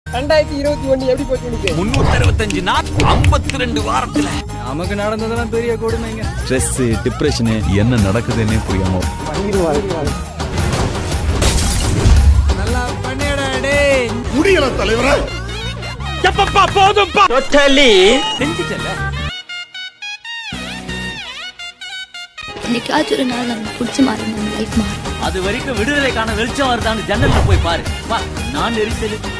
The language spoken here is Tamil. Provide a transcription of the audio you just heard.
2021 எப்படி போச்சு உனக்கு? 365 நாள் 52 வாரத்துல நமக்கு நடந்ததெல்லாம் பெரிய கொடுமைங்க. ஸ்ட்ரெஸ், டிப்ரெஷன், என்ன நடக்குதுன்னே புரியாம நல்லா பண்ணிடா டேய். முடியல தலைவரே. எப்பப்பா போதும்பா. டோட்டலி செஞ்சிட்டல. என்னைக்காச்சும் ஒரு நாள் நமக்கு பிடிச்ச மாதிரி நம்ம லைஃப் மாறும். அது வரைக்கும் விடுதலைக்கான வெளிச்சம் வருதான்னு ஜன்னல்ல போய் பாரு. வா, நான் எரிச்சல்